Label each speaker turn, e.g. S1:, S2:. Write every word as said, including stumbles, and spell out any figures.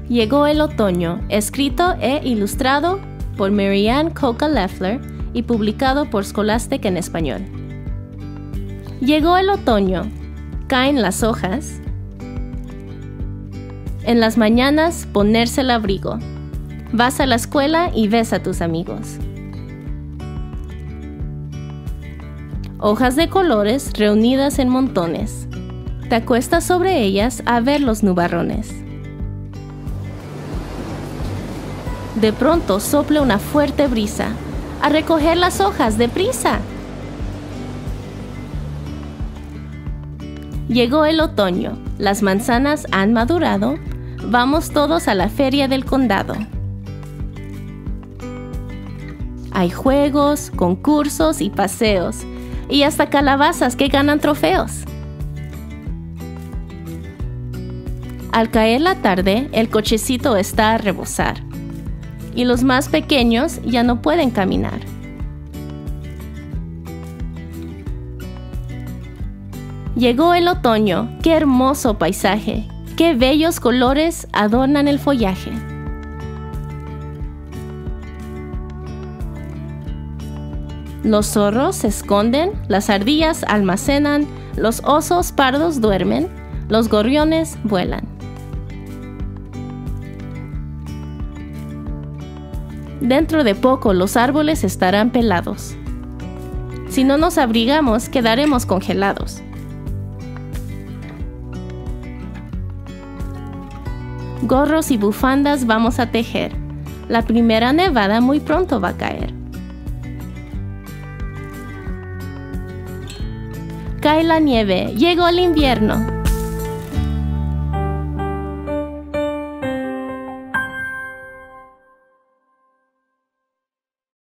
S1: Llegó el otoño, escrito e ilustrado por Marianne Coca Leffler y publicado por Scholastic en español. Llegó el otoño, caen las hojas. En las mañanas ponerse el abrigo. Vas a la escuela y ves a tus amigos. Hojas de colores reunidas en montones. Te acuestas sobre ellas a ver los nubarrones. De pronto sopla una fuerte brisa. ¡A recoger las hojas, deprisa! Llegó el otoño, las manzanas han madurado. Vamos todos a la feria del condado. Hay juegos, concursos y paseos, y hasta calabazas que ganan trofeos. Al caer la tarde, el cochecito está a rebosar, y los más pequeños ya no pueden caminar. Llegó el otoño, qué hermoso paisaje, qué bellos colores adornan el follaje. Los zorros se esconden, las ardillas almacenan, los osos pardos duermen, los gorriones vuelan. Dentro de poco los árboles estarán pelados. Si no nos abrigamos, quedaremos congelados. Gorros y bufandas vamos a tejer. La primera nevada muy pronto va a caer. Cae la nieve, llegó el invierno.